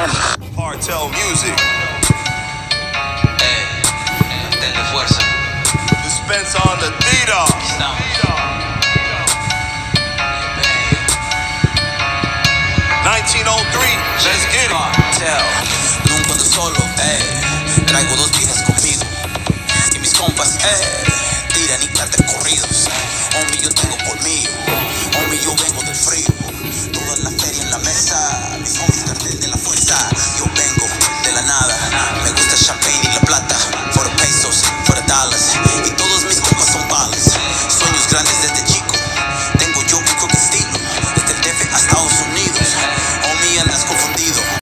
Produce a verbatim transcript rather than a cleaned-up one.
Miami. Cartel Music. Eh, tenle fuerza. Dispensa on the Dita. Estamos. nineteen oh three, let's get it. Cartel. Nunca ando solo, eh. Traigo dos viejas conmigo. Y mis compas, eh. Tiran y cantan corridos. Homie, yo tengo por mí. Homie, yo vengo del frío. Toda la feria en la mesa. Mis homies cartel de la fuerza. Yo vengo de la nada. Me gusta el champagne y la plata. For the pesos, for the dollars. Y todos mis compas son balas. Sueños grandes de